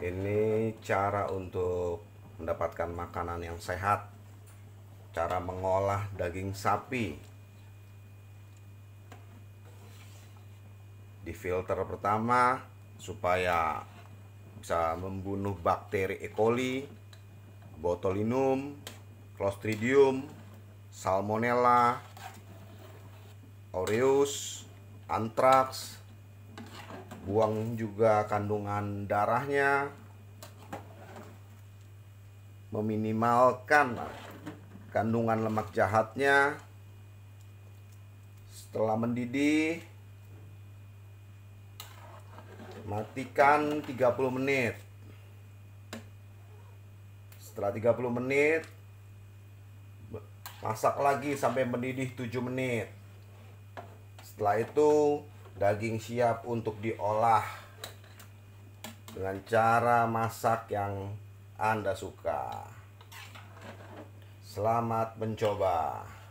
Ini cara untuk mendapatkan makanan yang sehat. Cara mengolah daging sapi. Difilter pertama supaya bisa membunuh bakteri E. coli, botulinum, clostridium, salmonella, aureus, anthrax. Buang juga kandungan darahnya, meminimalkan kandungan lemak jahatnya. Setelah mendidih, matikan 30 menit. Setelah 30 menit, masak lagi sampai mendidih 7 menit. Setelah itu daging siap untuk diolah dengan cara masak yang Anda suka. Selamat mencoba.